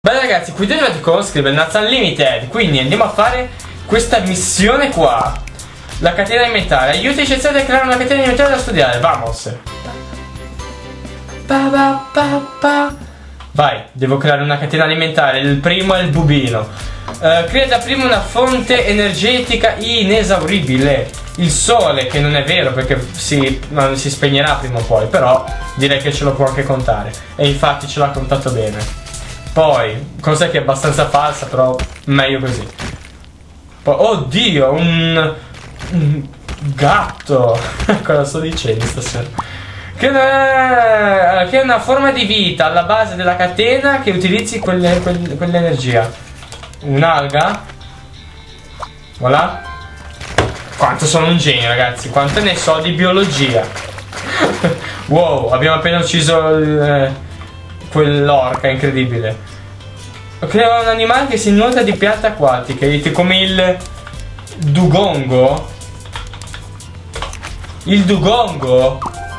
Beh ragazzi, qui dovete conoscere il Nuts Unlimited, quindi andiamo a fare questa missione qua. La catena alimentare. Aiuta i scienziati a creare una catena alimentare da studiare. Vamos. Vai, devo creare una catena alimentare. Il primo è il bubino. Crea da prima una fonte energetica inesauribile. Il sole, che non è vero perché si spegnerà prima o poi, però direi che ce lo può anche contare. E infatti ce l'ha contato bene. Poi, cosa che è abbastanza falsa, però meglio così. Poi, oddio, un gatto. Cosa sto dicendo stasera? Che è una forma di vita alla base della catena che utilizzi quell'energia. Un'alga. Voilà. Quanto sono un genio, ragazzi. Quanto ne so di biologia. Wow, abbiamo appena ucciso quell'orca incredibile. Crea un animale che si nutre di piante acquatiche, come il dugongo. Il dugongo.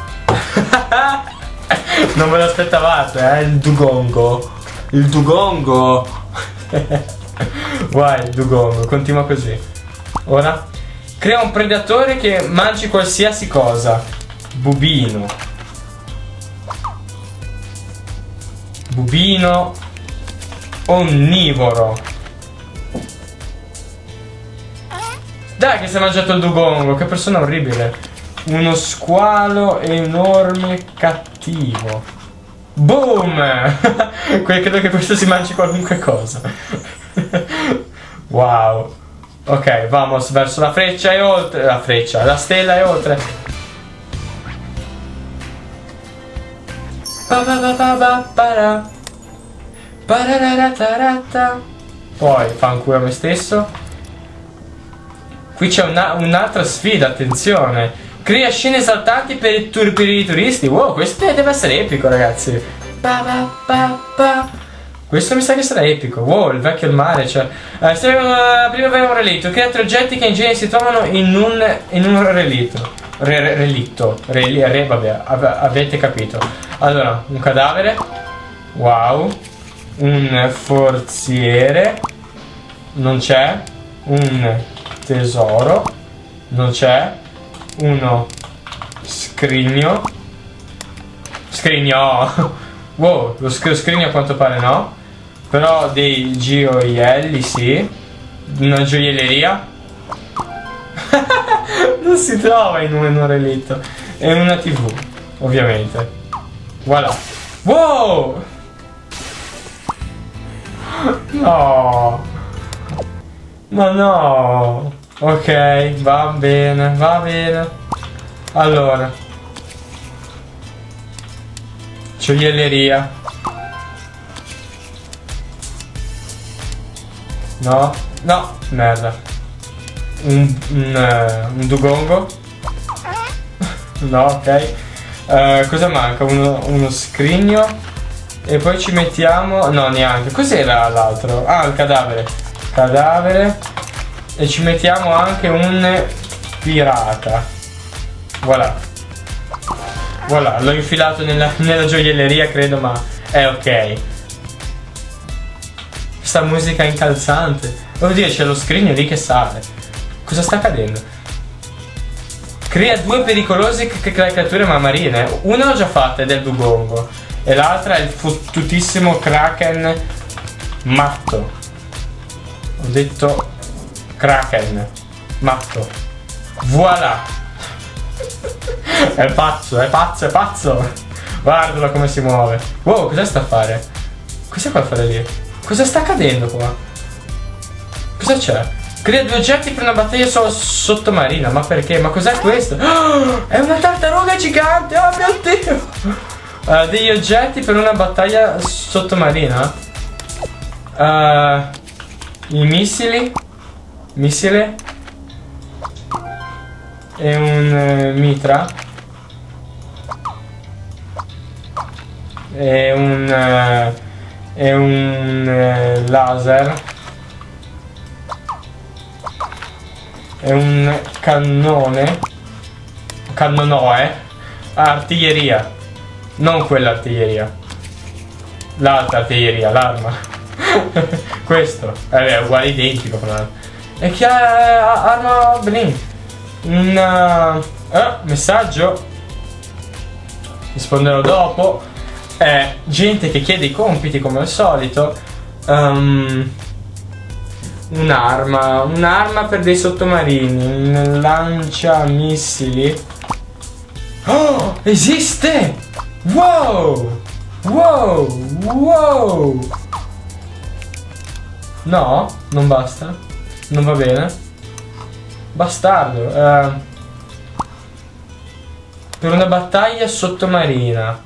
Non ve lo aspettavate, il dugongo. Il dugongo. Vai, il dugongo, continua così. Ora crea un predatore che mangi qualsiasi cosa. Bubino. Bubino onnivoro. Dai che si è mangiato il dugongo. Che persona orribile. Uno squalo enorme cattivo. Boom. Credo che questo si mangi qualunque cosa. Wow. Ok, vamos verso la freccia e oltre. La freccia, la stella e oltre. Poi fanculo a me stesso. Qui c'è un'altra sfida, attenzione. Crea scene esaltanti per i turisti. Wow, questo deve essere epico, ragazzi. Questo mi sa che sarà epico. Wow, il vecchio al mare, cioè. Prima abbiamo un relitto. Crea tre oggetti che in genere si trovano in un relitto. Vabbè, avete capito. Allora, un cadavere. Wow. Un forziere. Non c'è. Un tesoro. Non c'è. Uno scrigno. Scrigno. Wow, lo scrigno a quanto pare no. Però dei gioielli sì. Una gioielleria. Non si trova in un relitto. E una TV, ovviamente. Voilà. Wow. No. Ma no. Ok, va bene, va bene. Allora, gioielleria. No, no, merda. Un dugongo. No, ok. Cosa manca? Uno scrigno. E poi ci mettiamo. No, neanche. Cos'era l'altro? Ah, il cadavere. Cadavere. E ci mettiamo anche un pirata. Voilà. Voilà, l'ho infilato nella gioielleria, credo, ma è ok. Questa musica incalzante. Oddio, c'è lo scrigno lì che sale. Cosa sta accadendo? Crea due pericolose creature marine. Una l'ho già fatta ed è il dugongo. E l'altra è il fottutissimo kraken matto. Ho detto kraken matto. Voilà. È pazzo, è pazzo, è pazzo. Guardalo come si muove. Wow, cosa sta a fare? Cos'è qua a fare lì? Cosa sta accadendo qua? Cosa c'è? Crea due oggetti per una battaglia sottomarina. Ma perché? Ma cos'è questo? Oh, è una tartaruga gigante. Oh mio Dio. Degli oggetti per una battaglia sottomarina. I missili. Missile. E un mitra. E un laser. E un cannone. Cannonoe. Artiglieria. Non quell'artiglieria. L'altra artiglieria, l'arma. Questo è uguale identico fra l'altro. E chi ha arma blink? Un messaggio. Risponderò dopo. Gente che chiede i compiti come al solito. Un'arma per dei sottomarini. Un lanciamissili. Oh, esiste! Wow! Wow! Wow! No, non basta. Non va bene. Bastardo. Per una battaglia sottomarina.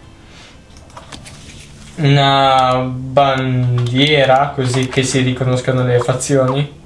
Una bandiera, così che si riconoscano le fazioni.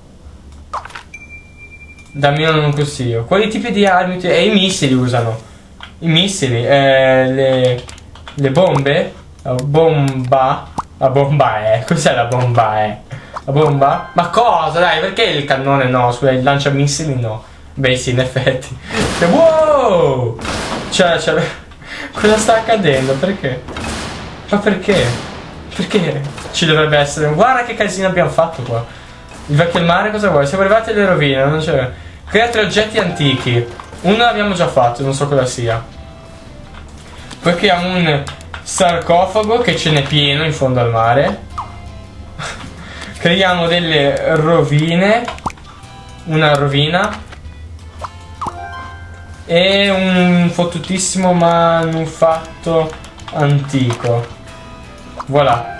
Dammi un consiglio. Quali tipi di armi i missili usano? I missili, le bombe? La bomba? La bomba è. Cos'è la bomba è? La bomba? Ma cosa? Dai, perché il cannone no? Scusa, il lanciamissili no. Beh sì, in effetti. Wow! Cioè, cosa sta accadendo? Perché? Ma perché? Perché ci dovrebbe essere? Guarda che casino abbiamo fatto qua. Il vecchio al mare cosa vuoi? Siamo arrivati alle rovine, non c'è. Crea 3 oggetti antichi. Uno l'abbiamo già fatto, non so cosa sia. Poi creiamo un sarcofago che ce n'è pieno in fondo al mare. Creiamo delle rovine. Una rovina. E un fottutissimo manufatto antico. Voilà.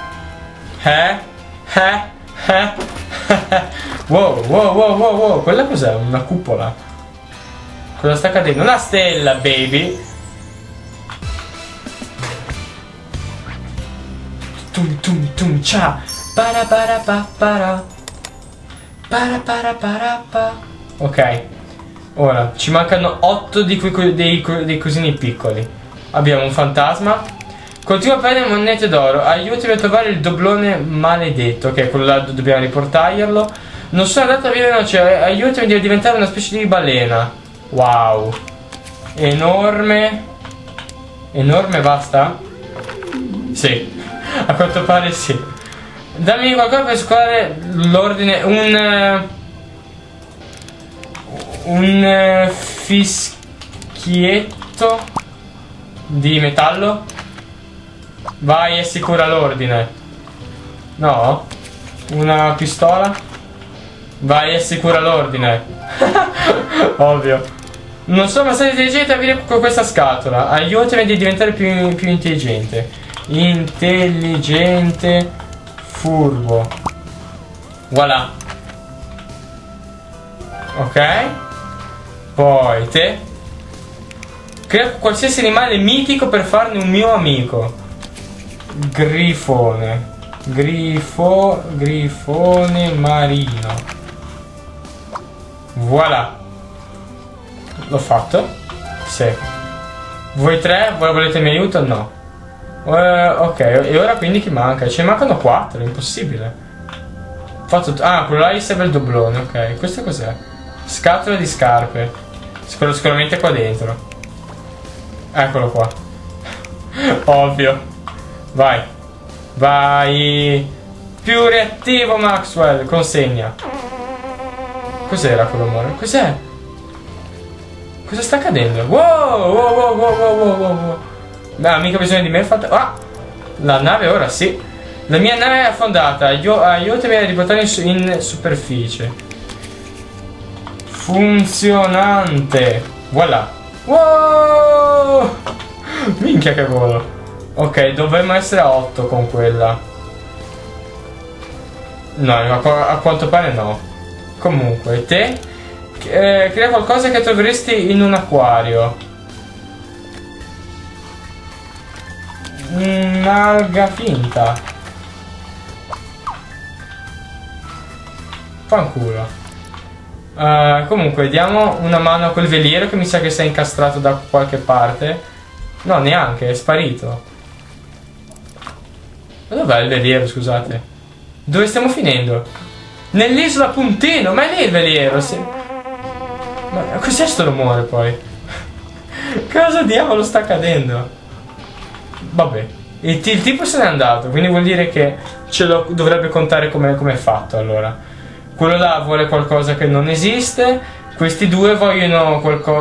Wow, wow, wow, wow, wow. Quella cos'è? Una cupola. Cosa sta accadendo? Una stella, baby. Tum tum tum cha. Para para pa para. Para para para pa. Ok. Ora, ci mancano 8 dei cosini piccoli. Abbiamo un fantasma. Continua a prendere monete d'oro. Aiutami a trovare il doblone maledetto. Ok, quello là dobbiamo riportarglielo. Non sono andato a vivere in oceano. Aiutami a diventare una specie di balena. Wow. Enorme. Enorme basta? Sì. A quanto pare sì. Dammi qualcosa per scuolare l'ordine. Un fischietto di metallo. Vai, assicura l'ordine. No? Una pistola. Vai, assicura l'ordine. Ovvio. Non sono abbastanza intelligente a vivere con questa scatola. Aiutami a diventare più intelligente. Intelligente. Furbo. Voilà. Ok. Poi te. Crea qualsiasi animale mitico per farne un mio amico. Grifone. Grifone marino. Voilà. L'ho fatto? Sì. Voi tre? Voi volete il mio aiuto? No. Ok, e ora quindi chi manca? Ce ne mancano 4, è impossibile. Fatto ah, quello là gli serve il doblone, ok. Questo cos'è? Scatola di scarpe. Sicuramente qua dentro. Eccolo qua. Ovvio. Vai. Vai. Più reattivo Maxwell. Consegna. Cos'era quello amore? Cos'è? Cosa sta accadendo? Wow, wow, wow, wow, wow, wow, wow. No, mica bisogno di me. Ah! La nave ora sì. La mia nave è affondata. Aiutami a riportare in superficie. Funzionante. Voilà. Wow! Minchia che volo. Ok, dovremmo essere a 8 con quella. No, a quanto pare no. Comunque, te crea qualcosa che troveresti in un acquario. Un'alga finta. Fanculo. Comunque, diamo una mano a quel veliero che mi sa che si è incastrato da qualche parte. No, neanche, è sparito. Ma dov'è il veliero, scusate? Dove stiamo finendo? Nell'isola Puntino, ma è lì il veliero, sì. Ma cos'è sto rumore poi? Cosa diavolo sta accadendo? Vabbè, il tipo se n'è andato, quindi vuol dire che ce lo dovrebbe contare come è fatto. Allora, quello là vuole qualcosa che non esiste, questi due vogliono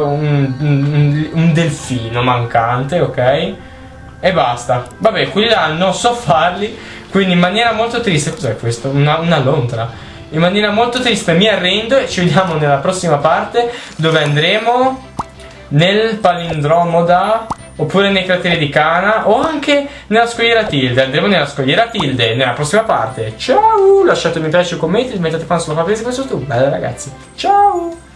un delfino mancante, ok? E basta. Vabbè, quelli là non so farli, quindi in maniera molto triste, cos'è questo? Una lontra. In maniera molto triste mi arrendo e ci vediamo nella prossima parte, dove andremo nel palindromoda, oppure nei crateri di Cana, o anche nella scogliera Tilde. Andremo nella scogliera Tilde nella prossima parte. Ciao! Lasciate un mi piace, commenti, mettere fan sulla pagina su YouTube. Bella ragazzi, ciao!